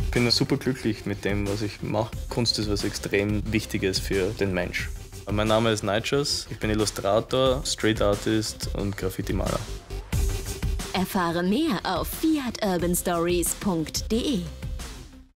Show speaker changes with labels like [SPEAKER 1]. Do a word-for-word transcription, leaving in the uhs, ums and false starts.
[SPEAKER 1] Ich bin super glücklich mit dem, was ich mache. Kunst ist was extrem Wichtiges für den Mensch. Mein Name ist Nightshaz, ich bin Illustrator, Street Artist und Graffiti-Maler.
[SPEAKER 2] Erfahre mehr auf fiat urban stories punkt de.